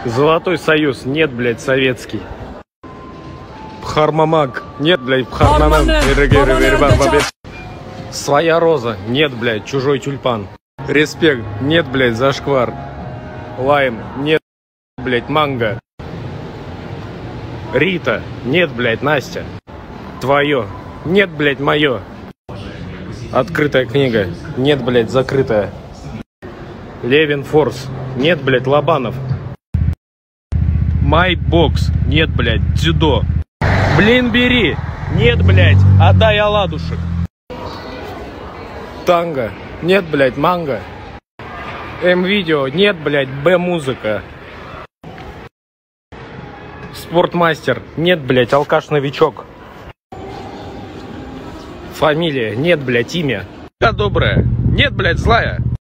Золотой Союз. Нет, блядь, советский. Пхармамаг. Нет, блядь, Пхармамаг. Своя роза. Нет, блядь, чужой тюльпан. Респект. Нет, блядь, зашквар. Лайм. Нет, блядь, манго. Рита. Нет, блядь, Настя. Твое. Нет, блядь, мое. Открытая книга. Нет, блядь, закрытая. Левин Форс. Нет, блядь, Лобанов. Майбокс. Нет, блядь, дзюдо. Блин, бери. Нет, блядь, отдай оладушек. Танго. Нет, блядь, манго. М-видео. Нет, блядь, Б-музыка. Спортмастер. Нет, блядь, алкаш-новичок. Фамилия. Нет, блядь, имя. Да, добрая. Нет, блядь, злая.